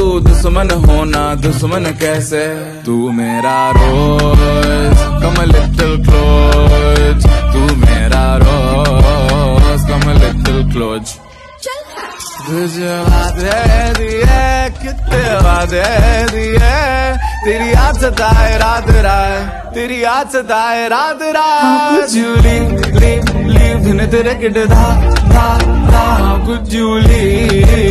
तू दुश्मन होना दुश्मन कैसे, तू मेरा रोज कम लिटिल क्लोज, तू मेरा रोज कम लिटिल क्लोज। तुझे वादे दिए कितने वादे दिए, तेरी याद सताए रात रात, तेरी याद सताए रात रात। जूली लीव लीव धुन तेरे किड धा धा धा, कुछ जूली